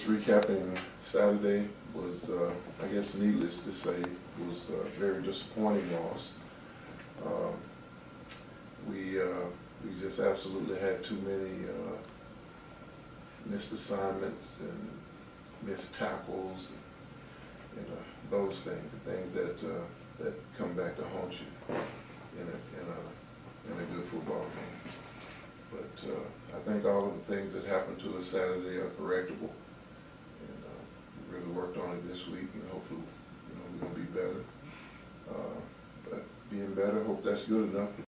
recapping Saturday was, I guess needless to say, was a very disappointing loss. We just absolutely had too many missed assignments and missed tackles, and those things, the things that come back to haunt you in a good football game. But I think all of the things that happened to us Saturday are correctable, and we really worked on it this week, and hopefully, we're gonna be better. But being better, hope that's good enough to